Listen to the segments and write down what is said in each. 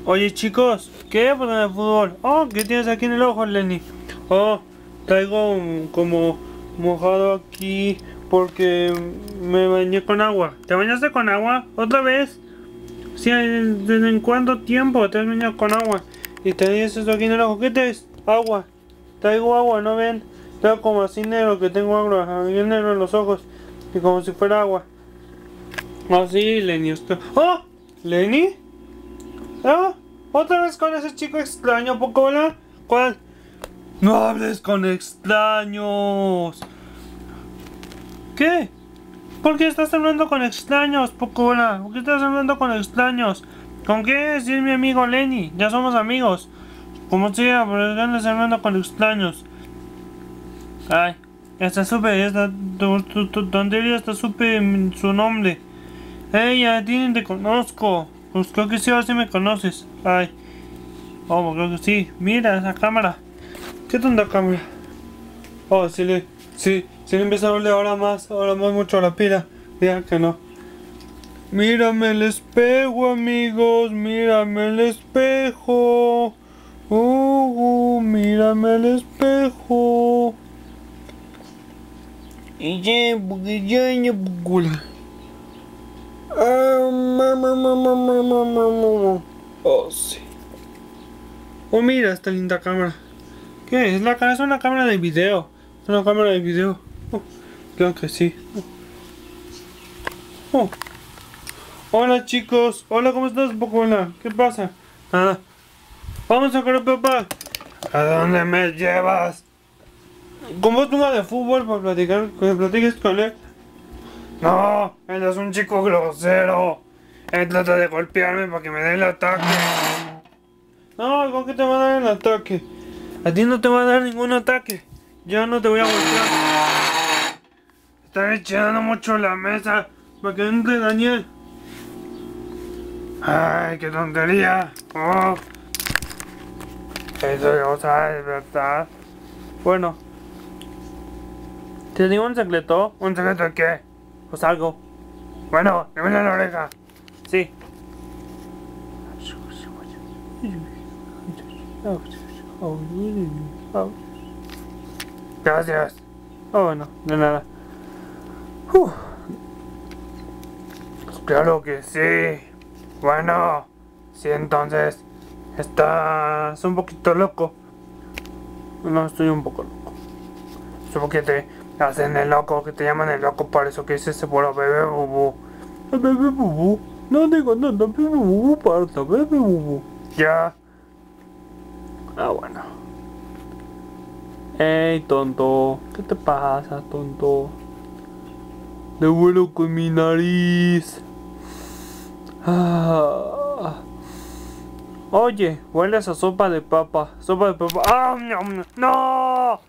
Oye chicos, ¿qué pues en el fútbol? Oh, ¿qué tienes aquí en el ojo, Lenny? Oh, traigo como mojado aquí porque me bañé con agua. ¿Te bañaste con agua? ¿Otra vez? Sí, ¿desde en cuánto tiempo te has bañado con agua? Y tenías eso aquí en el ojo. ¿Qué traes? Agua. Traigo agua, ¿no ven? Traigo como así negro que tengo agua, bien negro en los ojos. Y como si fuera agua. Así, Lenny. ¡Oh! ¿Lenny? ¿Ah? ¿Otra vez con ese chico extraño, Pocola? ¿Cuál? No hables con extraños. ¿Qué? ¿Por qué estás hablando con extraños, Pocola? ¿Por qué estás hablando con extraños? ¿Con qué? Si es mi amigo Lenny. Ya somos amigos. Como sea, pero ya andas hablando con extraños. Ay, hasta supe, tu tontería, hasta supe su nombre. Ey, a ti ni te conozco. Pues creo que sí, ahora sí me conoces. Ay. Oh, creo que sí. Mira esa cámara. ¿Qué tonta cámara? Oh, sí le empieza a doler ahora más mucho la pila. Diga que no. Mírame el espejo, amigos. Mírame el espejo. Mírame el espejo. Y ya, porque ya, bugula. Oh, sí. Oh, mira esta linda cámara. ¿Qué es? Es una cámara de video. Es una cámara de video. Oh, creo que sí. Oh. Hola chicos. Hola, ¿cómo estás, Pocola? ¿Qué pasa? Nada. Vamos a correr, papá. ¿A dónde me llevas? ¿Con vos una de fútbol para platicar? ¿Que platiques con él? No, él es un chico grosero. Él trata de golpearme para que me dé el ataque. No, ¿con qué te va a dar el ataque? A ti no te va a dar ningún ataque. Yo no te voy a golpear. Están echando mucho la mesa para que entre Daniel. Ay, qué tontería. Oh. Eso ya lo sabes, ¿verdad? Bueno. ¿Te digo un secreto? ¿Un secreto de qué? Pues algo. Bueno, dime la oreja. Sí. Gracias. Oh, bueno, de nada. Pues claro que sí. Bueno, sí, entonces estás un poquito loco. No, estoy un poco loco. Supongo que te hacen el loco, que te llaman el loco, por eso que dices bueno, bebé bubú. Bebé bubú. No digo nada, bebé bubú, parta, bebé bubú. Ya. Ah, bueno. Ey, tonto. ¿Qué te pasa, tonto? De vuelo con mi nariz. Ah. Oye, hueles a sopa de papa. Sopa de papa. ¡Ah! ¡No!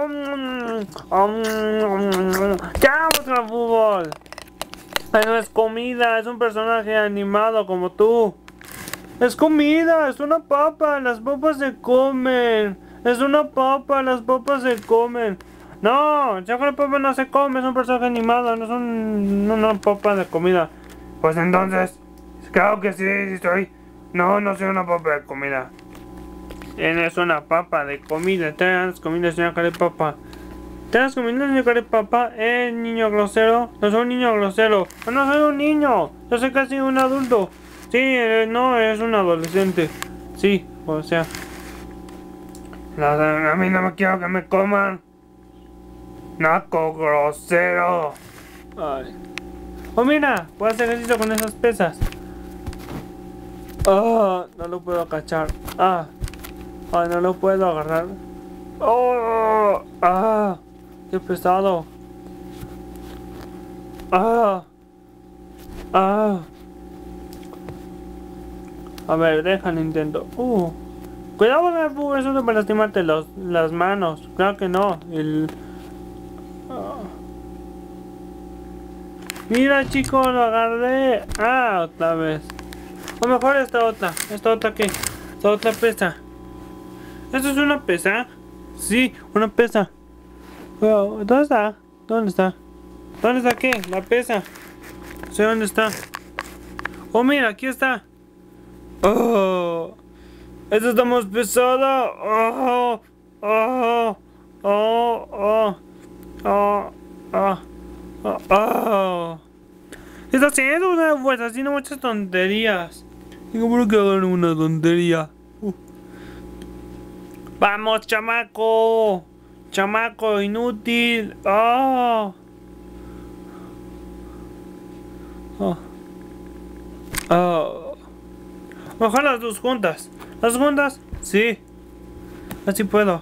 ¡Ya, vamos al fútbol! No es comida, es un personaje animado como tú. Es comida, es una papa, las papas se comen. Es una papa, las papas se comen. No, el chocolate papa no se come, es un personaje animado, no es una papa de comida. Pues entonces, claro que sí soy. No, no soy una papa de comida. Es una papa de comida. Te das comida, señor Carepapa. ¿Te das comida, señor Carepapa? Niño grosero. No soy un niño grosero. No soy un niño. Yo soy casi un adulto. Sí, no, es un adolescente. Sí, o sea. A mí no me quiero que me coman. Naco grosero. Ay. Oh, mira, puedo hacer ejercicio con esas pesas. Ah, no lo puedo cachar. Ah, no lo puedo agarrar. Oh, qué pesado. A ver, deja el intento. Cuidado con el bug, eso es para lastimarte las manos. Claro que no. Mira, chicos, lo agarré. Otra vez. O mejor esta otra. ¿Esta otra qué? Esta otra pesa. ¿Esto es una pesa? Sí, una pesa. ¿Dónde está? ¿Dónde está? ¿Dónde está qué? La pesa. No sé dónde está. Oh, mira, aquí está. Oh, esto está más pesado. Oh, oh, oh, oh, oh, oh, oh, oh. ¿Qué está haciendo una fuerza? Haciendo muchas tonterías. Digo, ¿por qué hagan una tontería? Vamos, chamaco. Chamaco inútil. Oh. Oh. Oh. Ojalá las dos juntas. ¿Las juntas? Sí. Así puedo.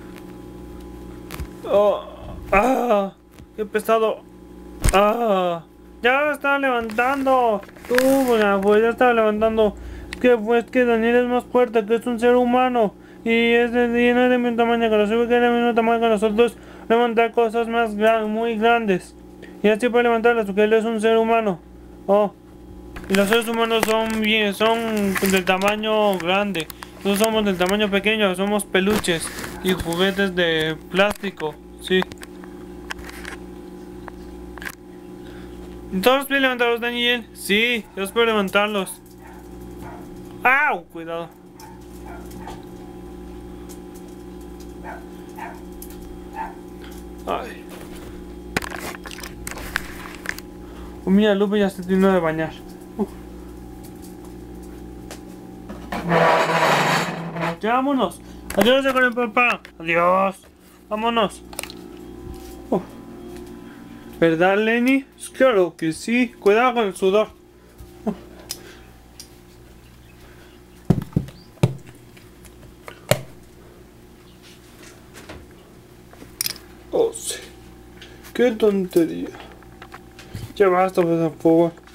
Oh. Ah. Qué pesado. Ah. Ya está levantando. Tú, pues ya está levantando. Es que Daniel es más fuerte, que es un ser humano. Y no es de mi tamaño que nosotros, que es del mismo tamaño que nosotros. Levantar cosas muy grandes. Y así puede levantarlas, porque él es un ser humano. Oh. Y los seres humanos son del tamaño grande. Nosotros somos del tamaño pequeño, somos peluches y juguetes de plástico. Sí. ¿Todos pueden levantarlos, Daniel? Sí, yo espero levantarlos. ¡Au! Cuidado. Ay. Oh, mira, Lupe ya se terminó de bañar. Ya vámonos. Adiós, con el papá. Adiós. Vámonos. ¿Verdad, Lenny? Claro que sí. Cuidado con el sudor. Oh, sí. Qué tontería. Ya basta, por favor.